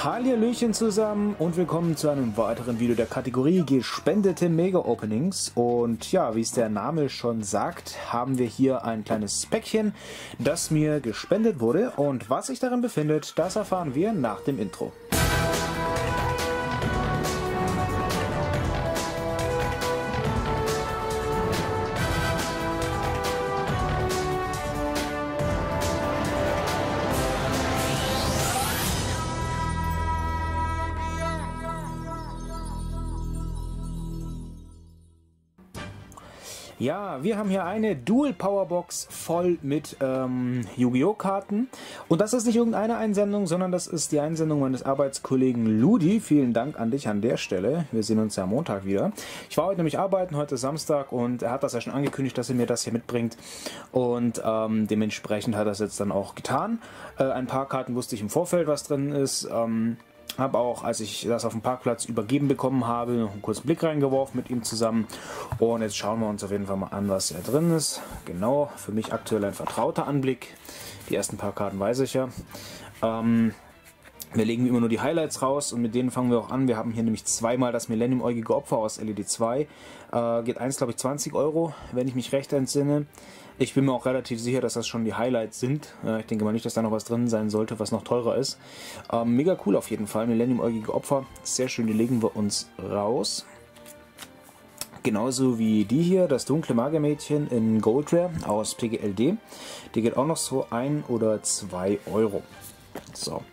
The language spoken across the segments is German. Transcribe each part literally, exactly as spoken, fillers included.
Hallihallöchen zusammen und willkommen zu einem weiteren Video der Kategorie gespendete Mega-Openings. Und ja, wie es der Name schon sagt, haben wir hier ein kleines Päckchen, das mir gespendet wurde. Und was sich darin befindet, das erfahren wir nach dem Intro. Ja, wir haben hier eine Dual Powerbox voll mit ähm, Yu-Gi-Oh! Karten. Und das ist nicht irgendeine Einsendung, sondern das ist die Einsendung meines Arbeitskollegen Ludi. Vielen Dank an dich an der Stelle. Wir sehen uns ja am Montag wieder. Ich war heute nämlich arbeiten, heute ist Samstag, und er hat das ja schon angekündigt, dass er mir das hier mitbringt. Und ähm, dementsprechend hat er es jetzt dann auch getan. Äh, ein paar Karten wusste ich im Vorfeld, was drin ist. Ähm, Habe auch, als ich das auf dem Parkplatz übergeben bekommen habe, noch einen kurzen Blick reingeworfen mit ihm zusammen. Und jetzt schauen wir uns auf jeden Fall mal an, was hier drin ist. Genau, für mich aktuell ein vertrauter Anblick. Die ersten paar Karten weiß ich ja. Ähm, wir legen immer nur die Highlights raus und mit denen fangen wir auch an. Wir haben hier nämlich zweimal das Millennium-äugige Opfer aus L E D zwei. Äh, geht eins, glaube ich, zwanzig Euro, wenn ich mich recht entsinne. Ich bin mir auch relativ sicher, dass das schon die Highlights sind. Äh, ich denke mal nicht, dass da noch was drin sein sollte, was noch teurer ist. Ähm, mega cool auf jeden Fall. Millennium-äugige Opfer. Sehr schön, die legen wir uns raus. Genauso wie die hier, das dunkle Magermädchen in Gold Rare aus P G L D. Die geht auch noch so ein oder zwei Euro. So.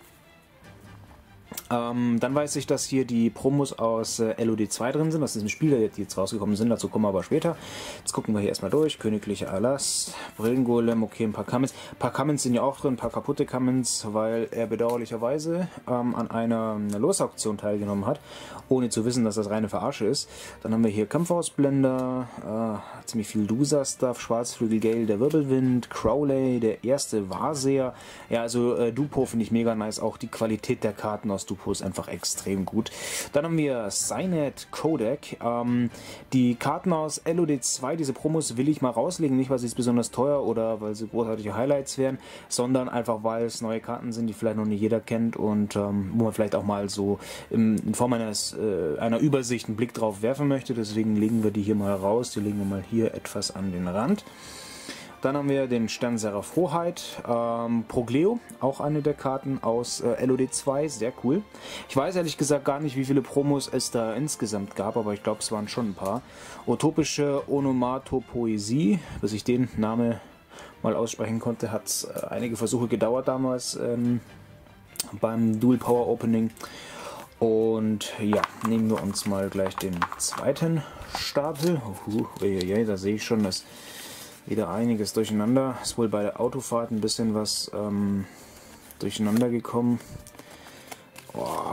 Ähm, dann weiß ich, dass hier die Promos aus äh, L O D zwei drin sind, aus diesem Spiel, die jetzt rausgekommen sind, dazu kommen wir aber später. Jetzt gucken wir hier erstmal durch. Königlicher Erlass, Brillengolem, okay, ein paar Cummins. Ein paar Cummins sind ja auch drin, ein paar kaputte Cummins, weil er bedauerlicherweise ähm, an einer, einer Losauktion teilgenommen hat, ohne zu wissen, dass das reine Verarsche ist. Dann haben wir hier Kampfausblender, äh, ziemlich viel Loser-Stuff, Schwarzflügel Gale, der Wirbelwind, Crowley, der erste Wahrseher. Ja, also äh, Dupo finde ich mega nice, auch die Qualität der Karten aus Dupo ist einfach extrem gut. Dann haben wir Cynet Codec. Ähm, die Karten aus L O D zwei, diese Promos will ich mal rauslegen, nicht weil sie besonders teuer oder weil sie großartige Highlights wären, sondern einfach weil es neue Karten sind, die vielleicht noch nicht jeder kennt und ähm, wo man vielleicht auch mal so im, in Form eines, äh, einer Übersicht einen Blick drauf werfen möchte. Deswegen legen wir die hier mal raus. Die legen wir mal hier etwas an den Rand. Dann haben wir den Stern Seraph Hoheit, ähm, Progleo, auch eine der Karten aus äh, L O D zwei, sehr cool. Ich weiß ehrlich gesagt gar nicht, wie viele Promos es da insgesamt gab, aber ich glaube, es waren schon ein paar. Utopische Onomatopoesie, bis ich den Namen mal aussprechen konnte, hat es äh, einige Versuche gedauert damals ähm, beim Dual Power Opening. Und ja, nehmen wir uns mal gleich den zweiten Stapel. Uh, uh, uh, da sehe ich schon, dass wieder einiges durcheinander. Ist wohl bei der Autofahrt ein bisschen was ähm, durcheinander gekommen. Oh.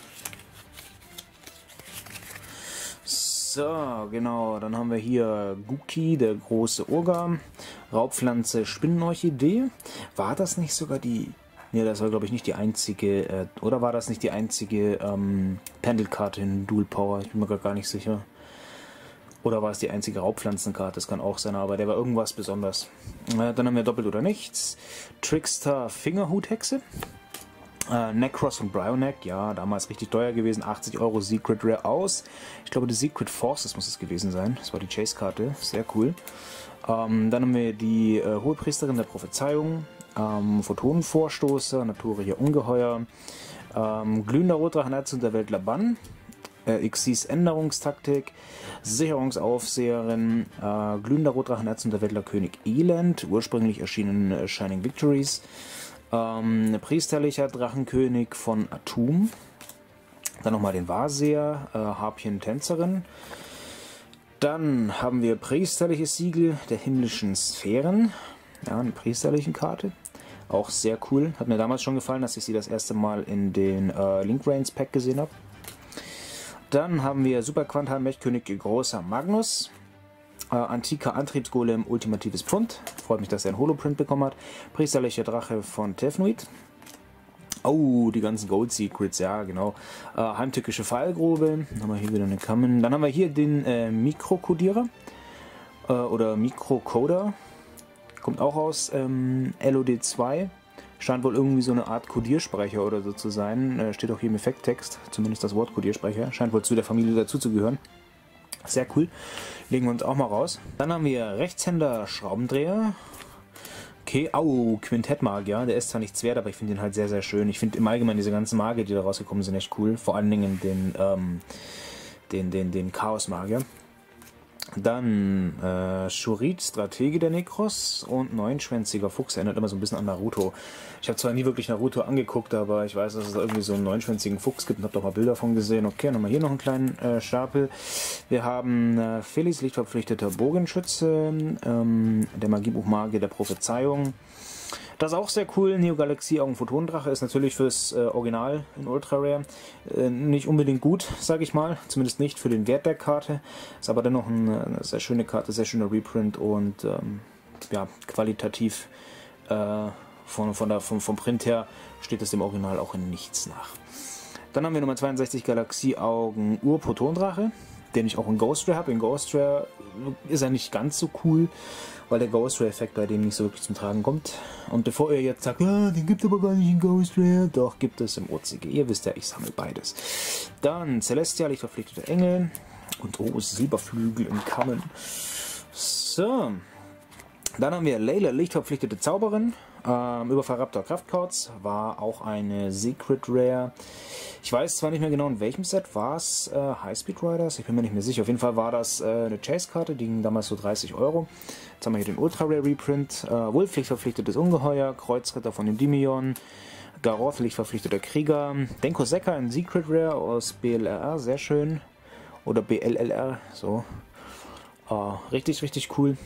So, genau. Dann haben wir hier Guki, der große Urga. Raubpflanze, Spinnenorchidee. War das nicht sogar die... Ne, das war glaube ich nicht die einzige... Äh, oder war das nicht die einzige ähm, Pendelkarte in Dual Power? Ich bin mir gar nicht sicher. Oder war es die einzige Raubpflanzenkarte? Das kann auch sein, aber der war irgendwas besonders. Äh, dann haben wir Doppelt oder Nichts. Trickster Fingerhuthexe. Äh, Necros von Bryoneck. Ja, damals richtig teuer gewesen. achtzig Euro Secret Rare aus. Ich glaube, die Secret Forces muss es gewesen sein. Das war die Chase-Karte. Sehr cool. Ähm, dann haben wir die äh, Hohepriesterin der Prophezeiung. Ähm, Photonenvorstoßer. Naturischer Ungeheuer. Ähm, Glühender Rotdrachenherz und der Welt Laban. Äh, Xyz Änderungstaktik, Sicherungsaufseherin, äh, glühender Rotdrachenherz und der Wettler König Elend, ursprünglich erschienen äh, Shining Victories, ähm, priesterlicher Drachenkönig von Atum, dann nochmal den Wahrseher, äh, Harpien Tänzerin, dann haben wir priesterliches Siegel der himmlischen Sphären, ja, eine priesterliche Karte. Auch sehr cool, hat mir damals schon gefallen, dass ich sie das erste Mal in den äh, Link Reigns Pack gesehen habe. Dann haben wir Super Quantal Mechkönig Großer Magnus, äh, antiker Antriebsgolem Ultimatives Pfund, freut mich, dass er ein Holoprint bekommen hat, priesterlicher Drache von Tefnuit, oh, die ganzen Gold Secrets, ja genau, äh, heimtückische Pfeilgrube, dann haben wir hier wieder eine Kammen, dann haben wir hier den äh, Mikrokodierer äh, oder Mikrocoder, kommt auch aus ähm, L O D zwei, Scheint wohl irgendwie so eine Art Codiersprecher oder so zu sein. Äh, steht auch hier im Effekttext, zumindest das Wort Codiersprecher. Scheint wohl zu der Familie dazu zu gehören. Sehr cool. Legen wir uns auch mal raus. Dann haben wir Rechtshänder Schraubendreher. Okay, au, Quintettmagier. Der ist zwar nichts wert, aber ich finde den halt sehr, sehr schön. Ich finde im Allgemeinen diese ganzen Magier, die da rausgekommen sind, echt cool. Vor allen Dingen den, ähm, den, den, den Chaos-Magier. Dann äh, Shurit, Stratege der Necros und neunschwänziger Fuchs. Erinnert immer so ein bisschen an Naruto. Ich habe zwar nie wirklich Naruto angeguckt, aber ich weiß, dass es da irgendwie so einen neunschwänzigen Fuchs gibt und habe doch mal Bilder davon gesehen. Okay, nochmal hier noch einen kleinen äh, Stapel. Wir haben äh, Felis, lichtverpflichteter Bogenschütze, ähm, der Magiebuchmagier der Prophezeiung. Das ist auch sehr cool. Neo Galaxie Augenphotonendrache ist natürlich fürs äh, Original in Ultra Rare äh, nicht unbedingt gut, sage ich mal. Zumindest nicht für den Wert der Karte. Ist aber dennoch eine, eine sehr schöne Karte, sehr schöner Reprint und ähm, ja, qualitativ äh, von, von der, vom, vom Print her steht es dem Original auch in nichts nach. Dann haben wir Nummer zweiundsechzig Galaxie Augen Urphotonendrache, den ich auch in Ghost Rare habe. In Ghost Rare ist er nicht ganz so cool, weil der Ghost Rare-Effekt bei dem nicht so wirklich zum Tragen kommt. Und bevor ihr jetzt sagt, ah, den gibt es aber gar nicht in Ghost Rare, doch gibt es im O C G. Ihr wisst ja, ich sammle beides. Dann Celestia, lichtverpflichtete Engel. Und oh, Silberflügel im Kammen. So. Dann haben wir Layla, lichtverpflichtete Zauberin. Ähm, Überfall Raptor Kraftcodes war auch eine Secret Rare. Ich weiß zwar nicht mehr genau, in welchem Set war es äh, Highspeed Riders, ich bin mir nicht mehr sicher. Auf jeden Fall war das äh, eine Chase-Karte, die ging damals so dreißig Euro. Jetzt haben wir hier den Ultra Rare Reprint. Äh, Wolf, lichtverpflichtetes Ungeheuer, Kreuzritter von dem Dimion, Garoth, lichtverpflichteter Krieger, Denko Sekka, ein Secret Rare aus B L R R, sehr schön. Oder B L L R, so. Äh, richtig, richtig cool.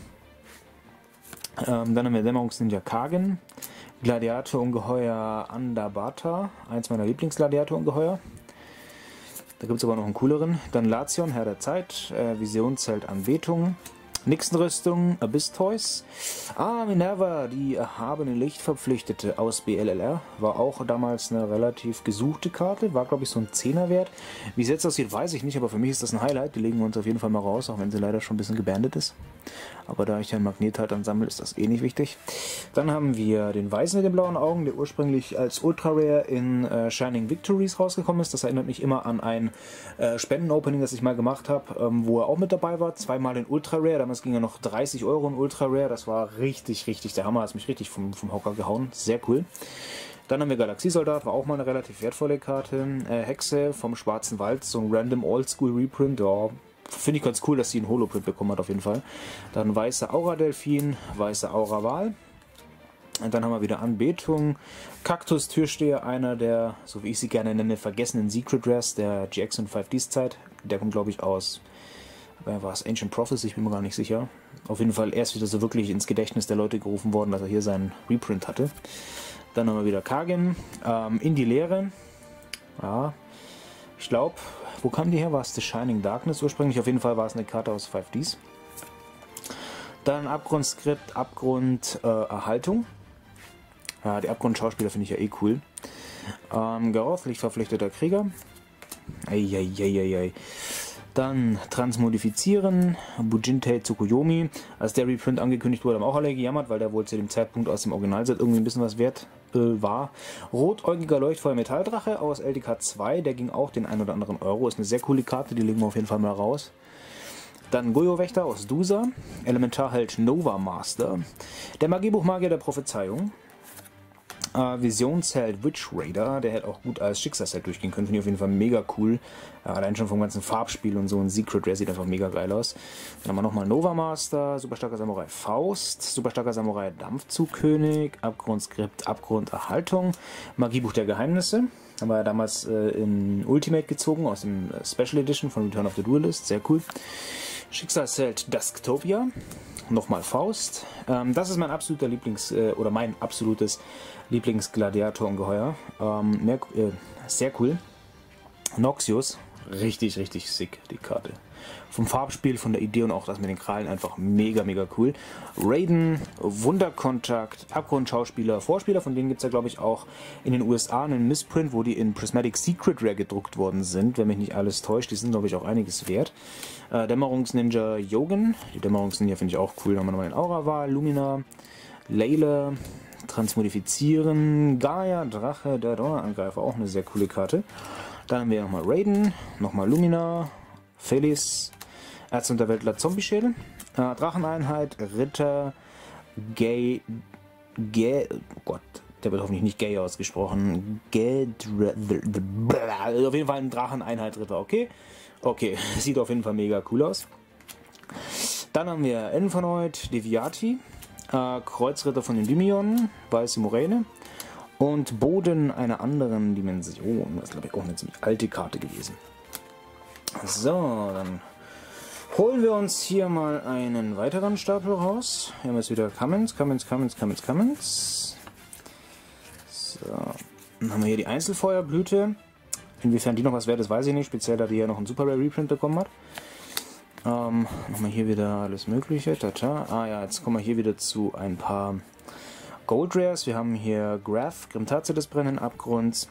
Ähm, dann haben wir Dämmerungsninja Kagen, Gladiator-Ungeheuer Andabata, eins meiner Lieblings-Gladiator-Ungeheuer. Da gibt es aber noch einen cooleren. Dann Lazion, Herr der Zeit, äh, Visionszelt Anbetung, Nixon-Rüstung, Abyss Toys. Ah, Minerva, die erhabene Lichtverpflichtete aus B L L R. War auch damals eine relativ gesuchte Karte. War, glaube ich, so ein Zehner wert. Wie es jetzt aussieht, weiß ich nicht, aber für mich ist das ein Highlight. Die legen wir uns auf jeden Fall mal raus, auch wenn sie leider schon ein bisschen gebandet ist. Aber da ich ja einen Magnet halt dann sammle, ist das eh nicht wichtig. Dann haben wir den Weisen mit den blauen Augen, der ursprünglich als Ultra Rare in äh, Shining Victories rausgekommen ist. Das erinnert mich immer an ein äh, Spenden-Opening, das ich mal gemacht habe, ähm, wo er auch mit dabei war. Zweimal in Ultra Rare. Damals ging er noch dreißig Euro in Ultra Rare. Das war richtig, richtig der Hammer. Hat mich richtig vom, vom Hocker gehauen. Sehr cool. Dann haben wir Galaxiesoldat, war auch mal eine relativ wertvolle Karte. Äh, Hexe vom Schwarzen Wald, so ein random Oldschool Reprint. Ja, finde ich ganz cool, dass sie einen Holoprint bekommen hat auf jeden Fall. Dann weiße Aura-Delfin, weiße Aura-Wal. Und dann haben wir wieder Anbetung. Kaktus-Türsteher, einer der, so wie ich sie gerne nenne, vergessenen Secret Rares der G X und fünf Ds Zeit. Der kommt, glaube ich, aus, wer war es, Ancient Prophecy, ich bin mir gar nicht sicher. Auf jeden Fall erst wieder so wirklich ins Gedächtnis der Leute gerufen worden, dass er hier seinen Reprint hatte. Dann haben wir wieder Kagen. Ähm, in die Leere. Ja, ich glaube, wo kam die her? War es The Shining Darkness ursprünglich? Auf jeden Fall war es eine Karte aus fünf Ds. Dann Abgrundskript, Abgrund, äh, Erhaltung. Ja, die Abgrundschauspieler finde ich ja eh cool. Ähm, Garoth, lichtverpflichteter Krieger. Eieieiei. Dann Transmodifizieren, Bujintei Tsukuyomi. Als der Reprint angekündigt wurde, haben auch alle gejammert, weil der wohl zu dem Zeitpunkt aus dem Originalset irgendwie ein bisschen was wert äh, war. Rotäugiger Leuchtfeuer Metalldrache aus L D K zwei, der ging auch den ein oder anderen Euro. Ist eine sehr coole Karte, die legen wir auf jeden Fall mal raus. Dann Goyo-Wächter aus Dusa, Elementarheld Nova Master, der Magiebuchmagier der Prophezeiung, äh, Visionsheld Witch Raider, der hätte auch gut als Schicksalsheld durchgehen können, finde ich auf jeden Fall mega cool. Ja, allein schon vom ganzen Farbspiel und so ein Secret Rare sieht einfach mega geil aus. Dann haben wir nochmal Nova Master, super starker Samurai Faust, super starker Samurai Dampfzugkönig, Abgrundskript, Abgrunderhaltung, Magiebuch der Geheimnisse. Haben wir ja damals äh, in Ultimate gezogen, aus dem äh, Special Edition von Return of the Duelist, sehr cool. Schicksalsheld Dusktopia, nochmal Faust. Ähm, das ist mein absoluter Lieblings- äh, oder mein absolutes Lieblingsgladiator-Ungeheuer. Ähm, mehr, äh, sehr cool. Noxius, richtig, richtig sick, die Karte. Vom Farbspiel, von der Idee und auch das mit den Krallen einfach mega, mega cool. Raiden, Wunderkontakt, Abgrundschauspieler, Vorspieler, von denen gibt es ja, glaube ich, auch in den U S A einen Missprint, wo die in Prismatic Secret Rare gedruckt worden sind, wenn mich nicht alles täuscht. Die sind, glaube ich, auch einiges wert. Äh, Dämmerungsninja Yogen, die Dämmerungsninja finde ich auch cool. Dann haben wir nochmal den Aura-Wal, Lumina, Layla, Transmodifizieren. Gaia, Drache, der Donnerangreifer, auch eine sehr coole Karte. Dann haben wir nochmal Raiden, nochmal Lumina, Felis, Erzunterweltler, Zombie-Schädel, äh, Dracheneinheit, Ritter, Gay, Gay, oh Gott, der wird hoffentlich nicht gay ausgesprochen, Gay, auf jeden Fall ein Dracheneinheit, Ritter, okay, okay, sieht auf jeden Fall mega cool aus. Dann haben wir Infernoid, Deviati, äh, Kreuzritter von den Dimion, Weiße Moräne und Boden einer anderen Dimension. Das ist, glaube ich, auch eine ziemlich alte Karte gewesen. So, dann holen wir uns hier mal einen weiteren Stapel raus. Hier haben wir jetzt wieder Cummins, Cummins, Cummins, Cummins, Cummins. So, dann haben wir hier die Einzelfeuerblüte. Inwiefern die noch was wert ist, weiß ich nicht. Speziell, da die ja noch einen Super Rare Reprint bekommen hat. Ähm, nochmal hier wieder alles Mögliche. Tata. Ah ja, jetzt kommen wir hier wieder zu ein paar Gold Rares. Wir haben hier Graph, Grimtaze des brennenden Abgrunds.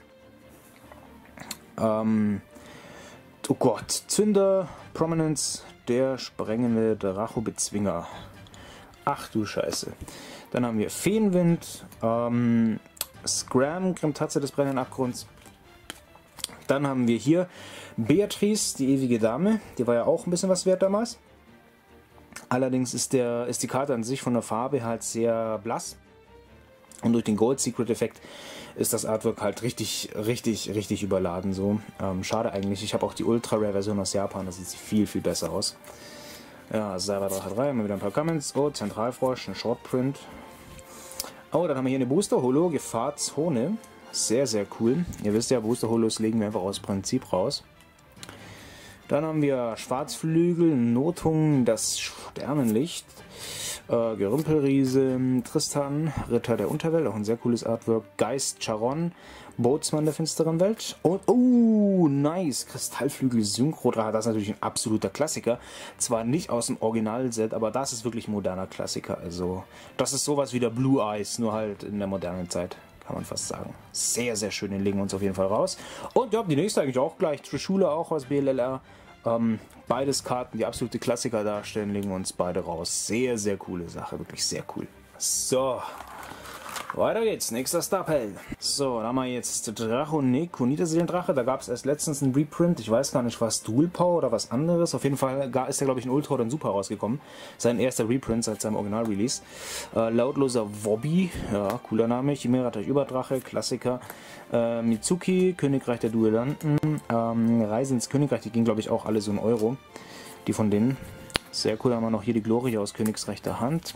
Ähm, oh Gott, Zünder, Prominence, der sprengende Drachobezwinger. Ach du Scheiße. Dann haben wir Feenwind, ähm, Scram, Grimtaze des brennenden Abgrunds. Dann haben wir hier Beatrice, die ewige Dame. Die war ja auch ein bisschen was wert damals. Allerdings ist, der, ist die Karte an sich von der Farbe halt sehr blass. Und durch den Gold Secret Effekt ist das Artwork halt richtig, richtig, richtig überladen. So. Ähm, schade eigentlich. Ich habe auch die Ultra Rare Version aus Japan. Da sieht sie viel, viel besser aus. Ja, Cyberdrache drei, haben wir wieder ein paar Comments. Oh, Zentralfrosch, ein Shortprint. Oh, dann haben wir hier eine Booster Holo, Gefahrzone. Sehr, sehr cool. Ihr wisst ja, Booster Holos legen wir einfach aus Prinzip raus. Dann haben wir Schwarzflügel, Notung, das Sternenlicht, äh, Gerümpelriese, Tristan, Ritter der Unterwelt, auch ein sehr cooles Artwork, Geist Charon, Bootsmann der finsteren Welt und, oh, nice, Kristallflügel Synchrodrache, das ist natürlich ein absoluter Klassiker. Zwar nicht aus dem Originalset, aber das ist wirklich ein moderner Klassiker. Also, das ist sowas wie der Blue Eyes, nur halt in der modernen Zeit. Kann man fast sagen. Sehr, sehr schön, den legen wir uns auf jeden Fall raus. Und ja, die nächste eigentlich auch gleich. Trishula auch aus B L L R. Ähm, beides Karten, die absolute Klassiker darstellen, legen wir uns beide raus. Sehr, sehr coole Sache. Wirklich sehr cool. So. Weiter geht's. Nächster Stapel. So, dann haben wir jetzt Drachoneko, Niederseelendrache. Da gab es erst letztens ein Reprint. Ich weiß gar nicht, was Dual Power oder was anderes. Auf jeden Fall ist der, glaube ich, in Ultra oder in Super rausgekommen. Sein erster Reprint seit seinem Original-Release. Äh, lautloser Wobby. Ja, cooler Name. Chimera durch Überdrache. Klassiker. Äh, Mitsuki, Königreich der Duellanten. Ähm, Reise ins Königreich. Die ging, glaube ich, auch alle so in Euro. Die von denen. Sehr cool. Haben wir noch hier die Gloria aus Königsreich der Hand.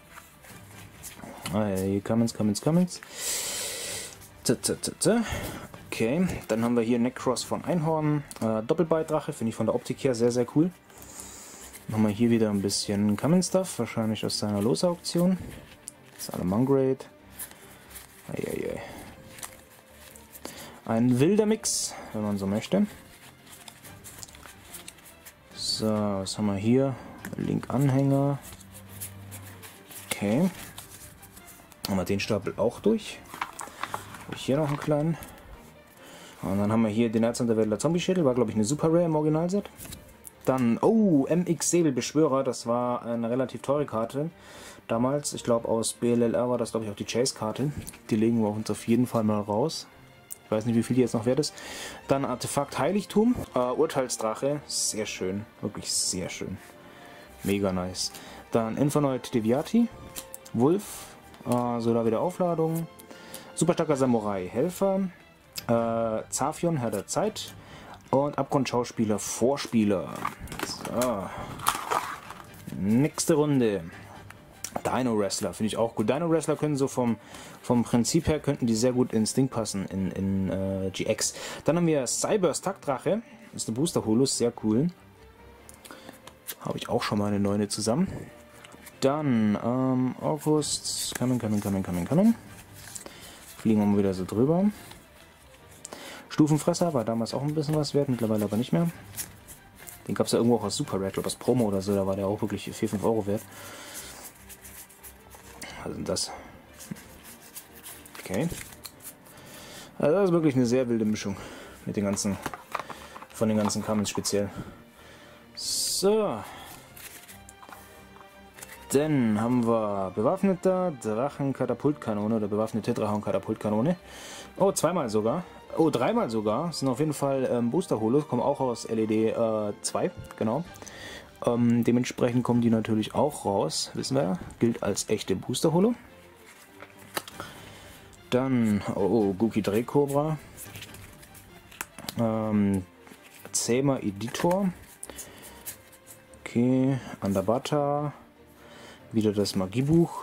Hey, Cummins, Cummins, Cummins. Okay, dann haben wir hier Necros von Einhorn. Äh, Doppelbite-Drache, finde ich von der Optik her sehr, sehr cool. Nochmal hier wieder ein bisschen Cummins-Stuff, wahrscheinlich aus seiner Losauktion. Salamangrade. Eieiei. Ein wilder Mix, wenn man so möchte. So, was haben wir hier? Link-Anhänger. Okay. Haben wir den Stapel auch durch. Habe ich hier noch einen kleinen. Und dann haben wir hier den Erzunterweltler Zombie-Schädel. War, glaube ich, eine Super Rare im Originalset. Dann, oh, M X Säbelbeschwörer. Das war eine relativ teure Karte. Damals, ich glaube, aus B L L R war das, glaube ich, auch die Chase-Karte. Die legen wir uns auf jeden Fall mal raus. Ich weiß nicht, wie viel die jetzt noch wert ist. Dann Artefakt Heiligtum. Äh, Urteilsdrache. Sehr schön. Wirklich sehr schön. Mega nice. Dann Infernoid Deviati. Wolf. Uh, so, da wieder Aufladung. Super starker Samurai, Helfer. Äh, Zafion, Herr der Zeit. Und Abgrundschauspieler, Vorspieler. So. Nächste Runde. Dino Wrestler, finde ich auch gut. Dino Wrestler können so vom, vom Prinzip her, könnten die sehr gut ins Ding passen, in, in äh, G X. Dann haben wir Cybers Taktdrache. Das ist eine Booster Holus, sehr cool. Habe ich auch schon mal eine neue zusammen. Dann, ähm, August, Kamen, Kamen, Kamen, Kamen, Kamen. Fliegen wir mal wieder so drüber. Stufenfresser war damals auch ein bisschen was wert, mittlerweile aber nicht mehr. Den gab es ja irgendwo auch aus Super Red, oder aus Promo oder so, da war der auch wirklich vier, fünf Euro wert. Was sind das? Okay. Also das ist wirklich eine sehr wilde Mischung mit den ganzen, von den ganzen Kamens speziell. So. Dann haben wir bewaffneter Drachenkatapultkanone oder bewaffnete Drachenkatapultkanone. Oh, zweimal sogar. Oh, dreimal sogar. Das sind auf jeden Fall ähm, Booster-Holos, kommen auch aus L E D äh, zwei, genau. Ähm, dementsprechend kommen die natürlich auch raus, wissen wir. Gilt als echte Booster-Holo. Dann, oh, oh Guki Drehkobra. Ähm, Zähmer Editor. Okay, Andabata. Wieder das Magiebuch.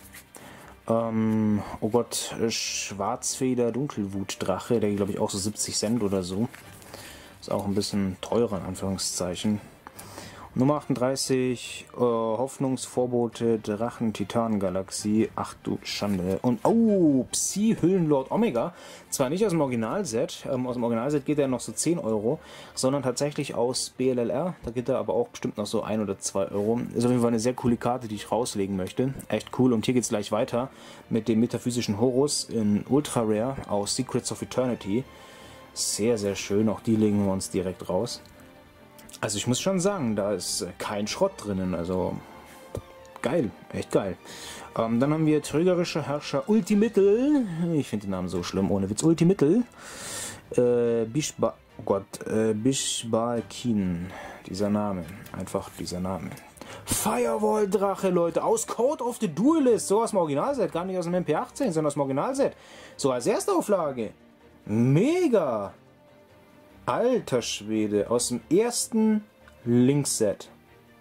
Ähm, oh Gott, Schwarzfeder Dunkelwutdrache, der glaube ich auch so siebzig Cent oder so. Ist auch ein bisschen teurer in Anführungszeichen. Nummer achtunddreißig, äh, Hoffnungsvorbote Drachen Titan Galaxie. Ach du Schande. Und oh, Psi Hüllenlord Omega. Zwar nicht aus dem Originalset, ähm, aus dem Originalset geht er noch so zehn Euro, sondern tatsächlich aus B L L R. Da geht er aber auch bestimmt noch so ein oder zwei Euro. Ist auf jeden Fall eine sehr coole Karte, die ich rauslegen möchte. Echt cool. Und hier geht es gleich weiter mit dem metaphysischen Horus in Ultra Rare aus Secrets of Eternity. Sehr, sehr schön. Auch die legen wir uns direkt raus. Also ich muss schon sagen, da ist kein Schrott drinnen, also geil, echt geil. Ähm, dann haben wir Trügerischer Herrscher Ultimittel, ich finde den Namen so schlimm, ohne Witz, Ultimittel. Äh, Bishba, oh Gott, äh, Bishbalkin, dieser Name, einfach dieser Name. Firewall-Drache, Leute, aus Code of the Duelist, so aus dem Originalset, gar nicht aus dem M P achtzehn, sondern aus dem Originalset. So als Erstauflage. Mega! Alter Schwede, aus dem ersten Link-Set.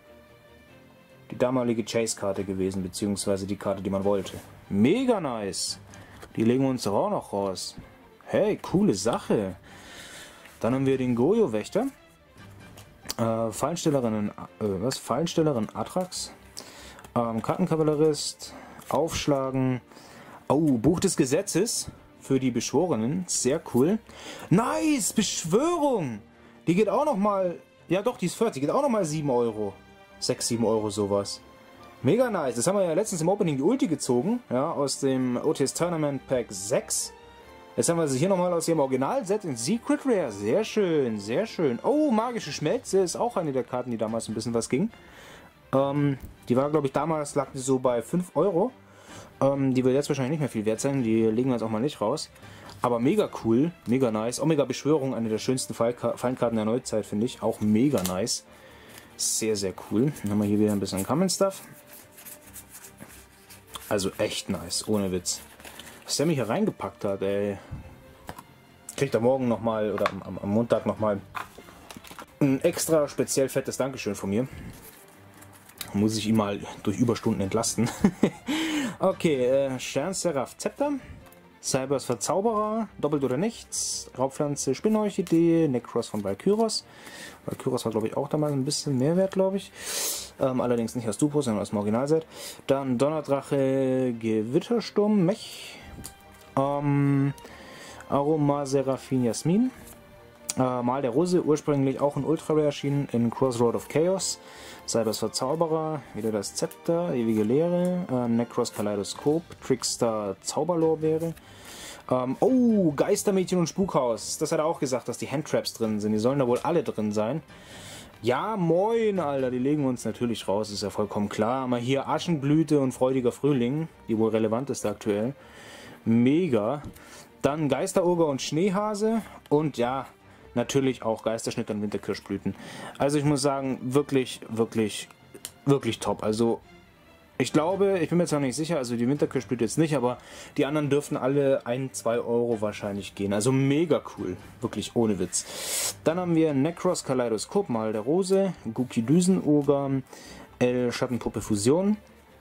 Die damalige Chase-Karte gewesen, beziehungsweise die Karte, die man wollte. Mega nice. Die legen wir uns doch auch noch raus. Hey, coole Sache. Dann haben wir den Goyo-Wächter. Äh, Fallenstellerin, äh, was? Fallenstellerin Atrax. Ähm, Kartenkavallerist. Aufschlagen. Oh, Buch des Gesetzes. Für die Beschworenen. Sehr cool. Nice! Beschwörung! Die geht auch noch mal... Ja doch, die ist vierzig. Die geht auch noch mal sieben Euro. sechs, sieben Euro sowas. Mega nice. Das haben wir ja letztens im Opening die Ulti gezogen. Ja, aus dem O T S Tournament Pack sechs. Jetzt haben wir sie hier nochmal aus ihrem Originalset in Secret Rare. Sehr schön, sehr schön. Oh, magische Schmelze ist auch eine der Karten, die damals ein bisschen was ging. Ähm, die war, glaube ich, damals lag die so bei fünf Euro. Ähm, die wird jetzt wahrscheinlich nicht mehr viel wert sein, die legen wir jetzt auch mal nicht raus. Aber mega cool, mega nice. Omega Beschwörung, eine der schönsten Fallenkarten der Neuzeit, finde ich. Auch mega nice. Sehr, sehr cool. Dann haben wir hier wieder ein bisschen Common Stuff. Also echt nice, ohne Witz. Was der mir hier reingepackt hat, ey. Kriegt er morgen nochmal oder am, am Montag nochmal ein extra speziell fettes Dankeschön von mir. Muss ich ihn mal durch Überstunden entlasten. Okay, äh, Sternseraph Zepter, Cybers Verzauberer, Doppelt oder Nichts, Raubpflanze Spinnorchidee, Necros von Valkyros. Valkyros war, glaube ich, auch damals ein bisschen mehr wert, glaube ich. Ähm, allerdings nicht aus Duplo, sondern aus dem Originalset. Dann Donnerdrache Gewittersturm, Mech. Ähm, Aroma Seraphin Jasmin. Äh, Mal der Rose, ursprünglich auch in Ultra Rare erschienen, in Crossroad of Chaos. Cybers Verzauberer, wieder das Zepter, ewige Leere, äh, Necros Kaleidoskop, Trickster Zauberlorbeere. Ähm, oh, Geistermädchen und Spukhaus. Das hat er auch gesagt, dass die Handtraps drin sind. Die sollen da wohl alle drin sein. Ja, moin, Alter, die legen wir uns natürlich raus, ist ja vollkommen klar. Aber hier Aschenblüte und Freudiger Frühling, die wohl relevant ist aktuell. Mega. Dann Geisteroger und Schneehase und ja, natürlich auch Geisterschnitt und Winterkirschblüten. Also ich muss sagen, wirklich, wirklich, wirklich top. Also ich glaube, ich bin mir jetzt noch nicht sicher, also die Winterkirschblüte jetzt nicht, aber die anderen dürften alle ein, zwei Euro wahrscheinlich gehen. Also mega cool. Wirklich ohne Witz. Dann haben wir Necros Kaleidoskop, Mal der Rose, Guki Düsenoger, L Schattenpuppe Fusion,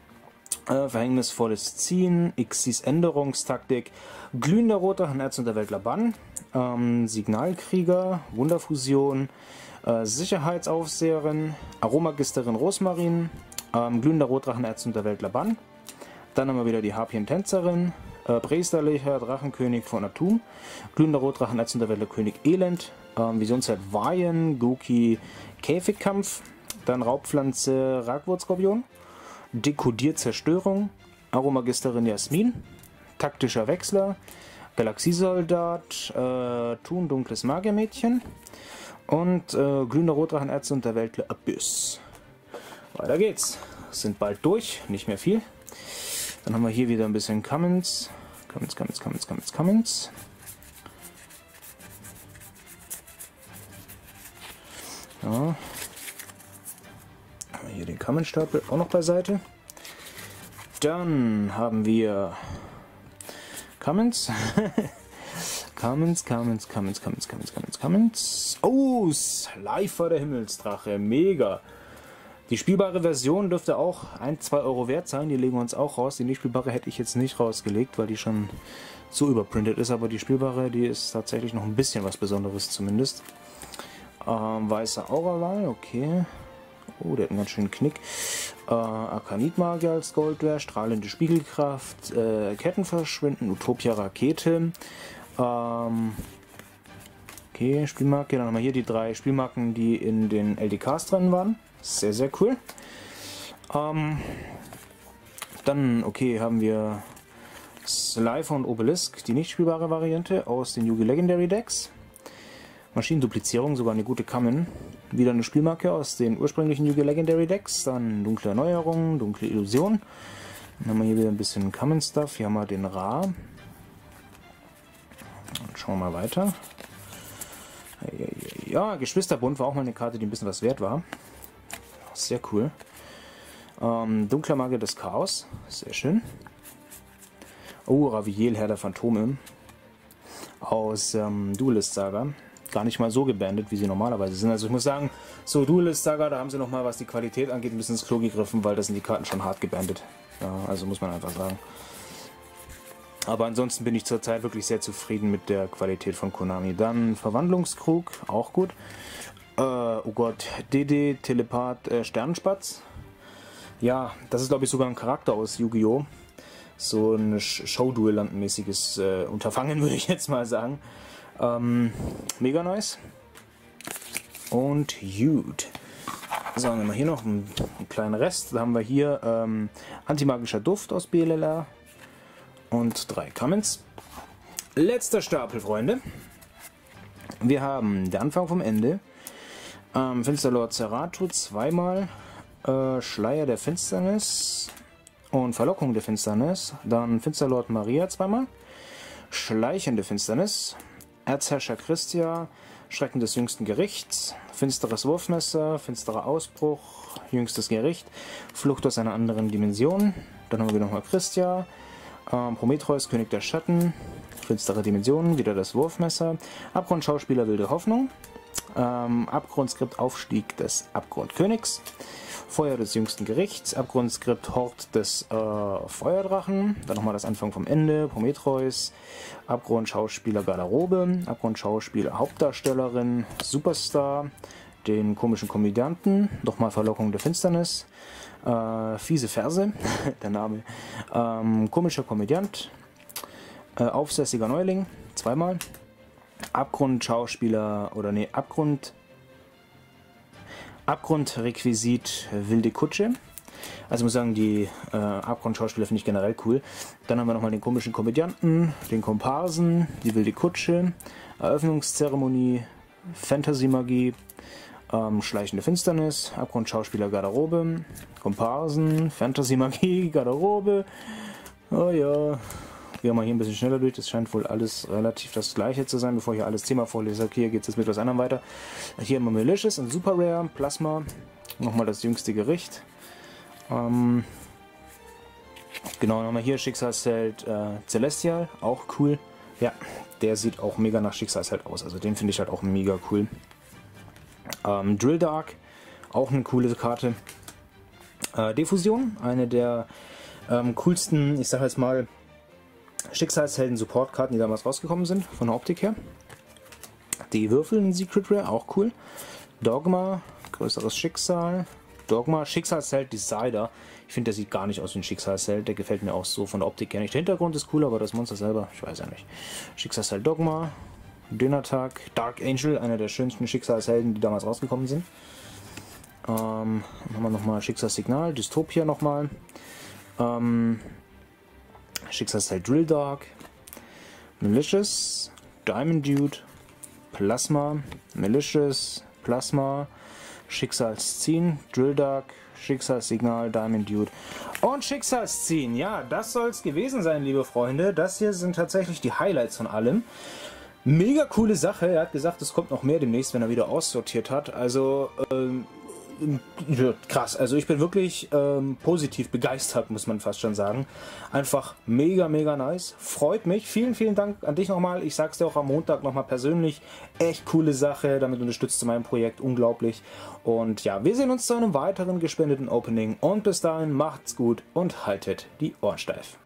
äh, Verhängnisvolles Ziehen, Xyz Änderungstaktik, Glühender Roter Herz und der Welt Laban, ähm, Signalkrieger, Wunderfusion, äh, Sicherheitsaufseherin, Aromagisterin Rosmarin, ähm, Glühender Rotdrachenerz und der Welt Laban. Dann haben wir wieder die Harpientänzerin, äh, Priesterlicher Drachenkönig von Atum, Glühender Rotdrachenerz und der Welt König Elend, ähm, Visionszeit Vayen, Guki Käfigkampf, dann Raubpflanze Ragwurtskorpion, Dekodiert Zerstörung, Aromagisterin Jasmin, Taktischer Wechsler, Galaxiesoldat, äh, Thun Dunkles Magiermädchen und äh, Glühender Rotdrachenerz und der Weltle Abyss. Weiter geht's. sind bald durch, nicht mehr viel. Dann haben wir hier wieder ein bisschen Commons. Commons, Commons, Commons, Commons, Commons. Ja. Haben wir hier den Commons-Stapel auch noch beiseite. Dann haben wir Commons. Commons, Commons, Commons, Commons, Commons, Commons, Commons. Oh, Slifer der Himmelsdrache. Mega. Die spielbare Version dürfte auch ein, zwei Euro wert sein. Die legen wir uns auch raus. Die nicht spielbare hätte ich jetzt nicht rausgelegt, weil die schon so überprintet ist. Aber die spielbare, die ist tatsächlich noch ein bisschen was Besonderes zumindest. Ähm, weißer Auralal, okay. Oh, der hat einen ganz schönen Knick. Äh, Arkanitmagier als Goldware, strahlende Spiegelkraft, äh, Kettenverschwinden, Utopia Rakete. Ähm, okay, Spielmarke. Dann haben wir hier die drei Spielmarken, die in den L D Ks drin waren. Sehr, sehr cool. Ähm, dann, okay, haben wir Slifer und Obelisk, die nicht spielbare Variante aus den Yu-Gi Legendary Decks. Maschinenduplizierung, sogar eine gute Common. Wieder eine Spielmarke aus den ursprünglichen Yu-Gi Legendary Decks. Dann dunkle Erneuerung, dunkle Illusion. Dann haben wir hier wieder ein bisschen Common Stuff. Hier haben wir den Ra. Und schauen wir mal weiter. Ja, Geschwisterbund war auch mal eine Karte, die ein bisschen was wert war. Sehr cool. Ähm, Dunkler Magier des Chaos. Sehr schön. Oh, Raviel, Herr der Phantome. Aus ähm, Duelist Saga. Gar nicht mal so gebandet, wie sie normalerweise sind. Also ich muss sagen, so Duelist Saga, da haben sie nochmal, was die Qualität angeht, ein bisschen ins Klo gegriffen, weil das sind die Karten schon hart gebandet. Ja, also muss man einfach sagen. Aber ansonsten bin ich zurzeit wirklich sehr zufrieden mit der Qualität von Konami. Dann Verwandlungskrug, auch gut. Äh, oh Gott, D D, Telepath, äh, Sternenspatz. Ja, das ist glaube ich sogar ein Charakter aus Yu-Gi-Oh! So ein Showduellant-mäßiges äh, Unterfangen, würde ich jetzt mal sagen. Ähm, mega nice. Und gut. So, dann haben wir hier noch einen, einen kleinen Rest. Da haben wir hier ähm, Antimagischer Duft aus B L L R. Und drei Commons. Letzter Stapel, Freunde. Wir haben der Anfang vom Ende. Ähm, Finsterlord Zeratul zweimal. Äh, Schleier der Finsternis. Und Verlockung der Finsternis. Dann Finsterlord Maria zweimal. Schleichende Finsternis. Erzherrscher Christia. Schrecken des jüngsten Gerichts. Finsteres Wurfmesser. Finsterer Ausbruch. Jüngstes Gericht. Flucht aus einer anderen Dimension. Dann haben wir nochmal Christia. Ähm, Prometheus, König der Schatten, finstere Dimensionen, wieder das Wurfmesser, Abgrundschauspieler, wilde Hoffnung, ähm, Abgrundskript, Aufstieg des Abgrundkönigs, Feuer des jüngsten Gerichts, Abgrundskript, Hort des äh, Feuerdrachen, dann nochmal das Anfang vom Ende, Prometheus, Abgrundschauspieler, Garderobe, Abgrundschauspieler, Hauptdarstellerin, Superstar, den komischen Komödianten, nochmal Verlockung der Finsternis, Äh, fiese Verse, der Name. Ähm, komischer Komödiant. Äh, aufsässiger Neuling, zweimal. Abgrundschauspieler, oder nee, Abgrund. Abgrundrequisit wilde Kutsche. Also ich muss sagen, die äh, Abgrundschauspieler finde ich generell cool. Dann haben wir nochmal den komischen Komödianten, den Komparsen, die wilde Kutsche, Eröffnungszeremonie, Fantasy-Magie, Ähm, Schleichende Finsternis, Abgrundschauspieler, Garderobe, Komparsen, Fantasy-Magie, Garderobe. Oh ja. Gehen wir mal hier ein bisschen schneller durch. Das scheint wohl alles relativ das gleiche zu sein, bevor ich hier alles Thema vorlese. Okay, hier geht es jetzt mit was anderem weiter. Hier haben wir Malicious und Super Rare, Plasma. Nochmal das jüngste Gericht. Ähm, genau, nochmal hier Schicksalsheld äh, Celestial, auch cool. Ja, der sieht auch mega nach Schicksalsheld aus. Also den finde ich halt auch mega cool. Ähm, Drill Dark, auch eine coole Karte. Äh, Diffusion, eine der ähm, coolsten, ich sage jetzt mal, Schicksalshelden-Support-Karten, die damals rausgekommen sind, von der Optik her. Die Würfel in Secret Rare, auch cool. Dogma, größeres Schicksal. Dogma, Schicksalsheld Decider. Ich finde, der sieht gar nicht aus wie ein Schicksalsheld. Der gefällt mir auch so von der Optik her nicht. Der Hintergrund ist cool, aber das Monster selber, ich weiß ja nicht. Schicksalsheld Dogma. Dönertag, Dark Angel, einer der schönsten Schicksalshelden, die damals rausgekommen sind. Ähm, dann haben wir nochmal Schicksalssignal, Dystopia nochmal. Ähm, Schicksalsheld Drill Dark, Malicious, Diamond Dude, Plasma, Malicious, Plasma, Schicksalsziehen, Drill Dark, Schicksalssignal, Diamond Dude und Schicksalsziehen. Ja, das soll es gewesen sein, liebe Freunde. Das hier sind tatsächlich die Highlights von allem. Mega coole Sache. Er hat gesagt, es kommt noch mehr demnächst, wenn er wieder aussortiert hat. Also, ähm, krass. Also ich bin wirklich ähm, positiv begeistert, muss man fast schon sagen. Einfach mega, mega nice. Freut mich. Vielen, vielen Dank an dich nochmal. Ich sag's dir auch am Montag nochmal persönlich. Echt coole Sache. Damit unterstützt du mein Projekt unglaublich. Und ja, wir sehen uns zu einem weiteren gespendeten Opening. Und bis dahin macht's gut und haltet die Ohren steif.